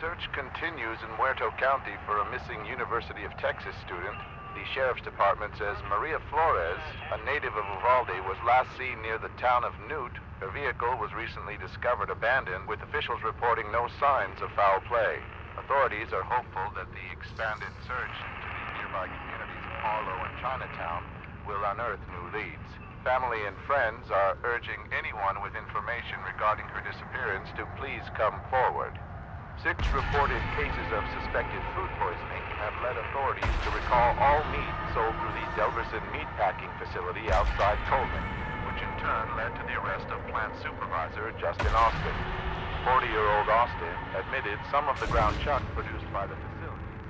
Search continues in Muerto County for a missing University of Texas student. The Sheriff's Department says Maria Flores, a native of Uvalde, was last seen near the town of Newt. Her vehicle was recently discovered abandoned, with officials reporting no signs of foul play. Authorities are hopeful that the expanded search into the nearby communities of Harlow and Chinatown will unearth new leads. Family and friends are urging anyone with information regarding her disappearance to please come forward. 6 reported cases of suspected food poisoning have led authorities to recall all meat sold through the Delverson meatpacking facility outside Coleman, which in turn led to the arrest of plant supervisor Justin Austin. 40-year-old Austin admitted some of the ground chuck produced by the facility.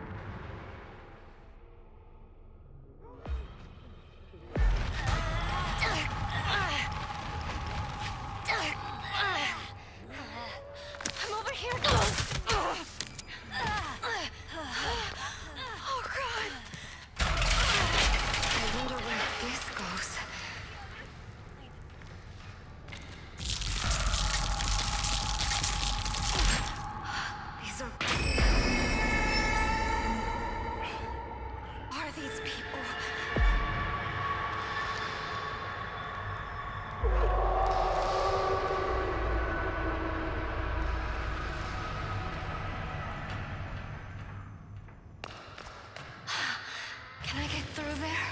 Can I get through there?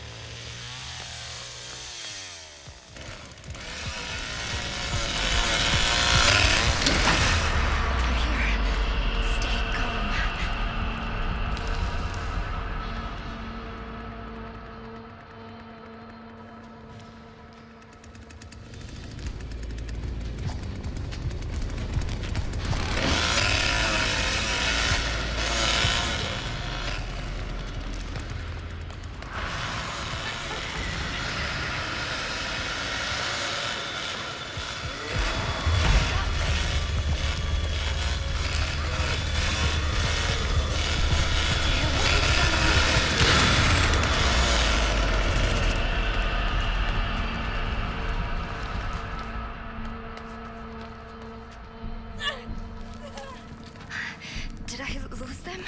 Did I lose them?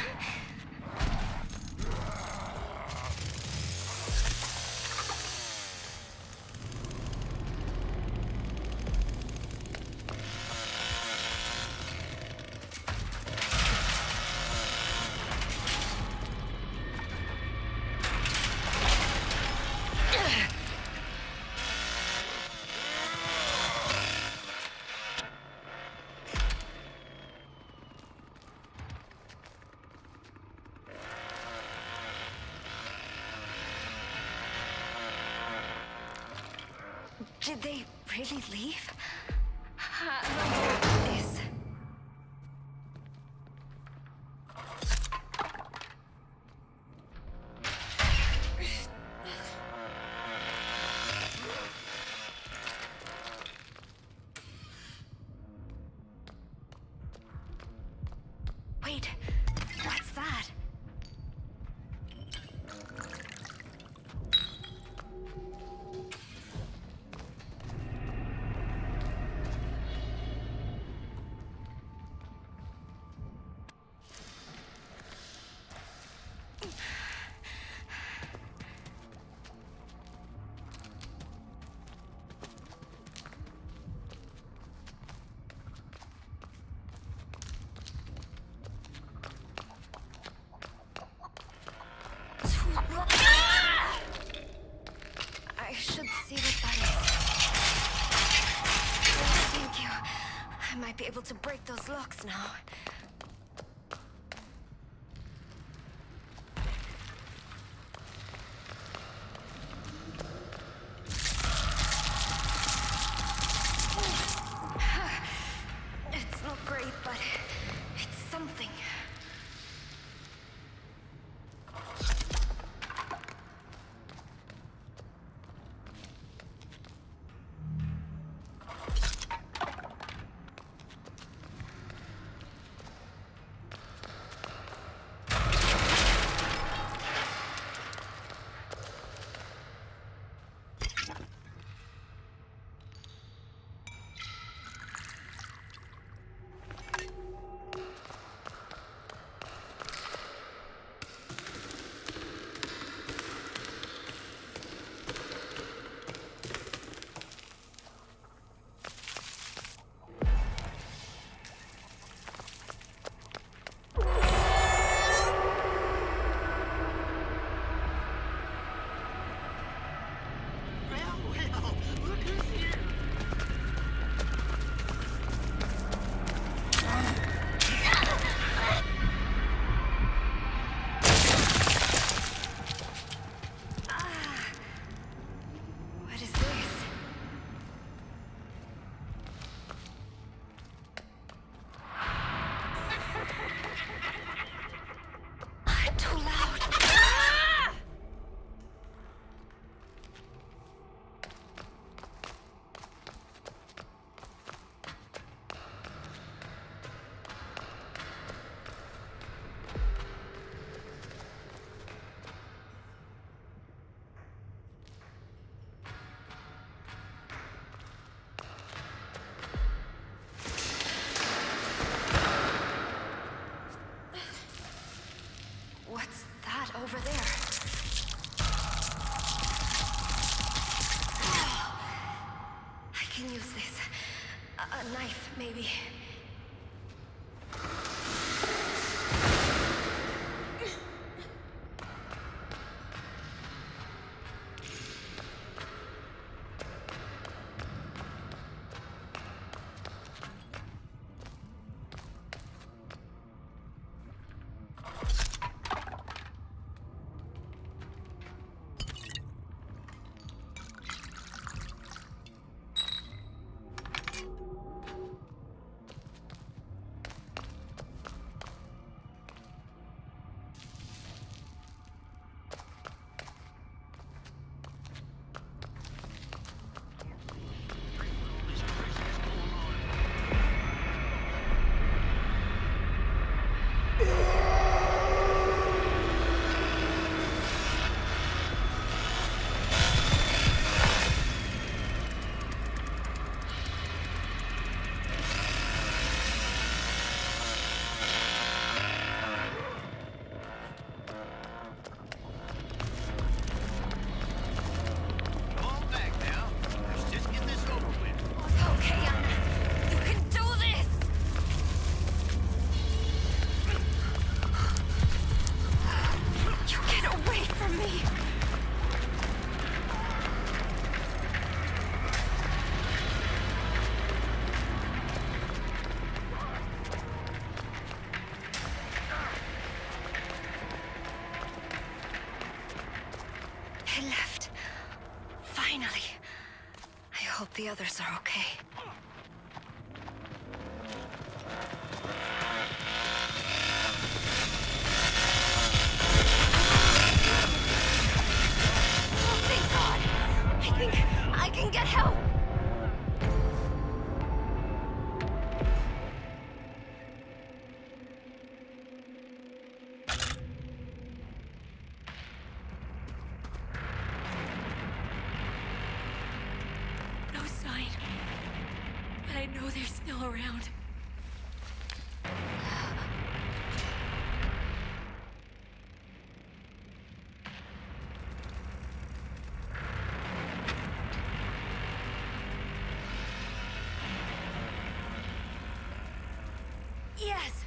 Did they really leave? This. Wait, what's that? I should see what that is. Thank you. I might be able to break those locks now. It's not great, but it's something. A knife, maybe. They left. Finally. I hope the others are okay. Oh, thank God. I think I can get help. No sign. But I know they're still around. Yes!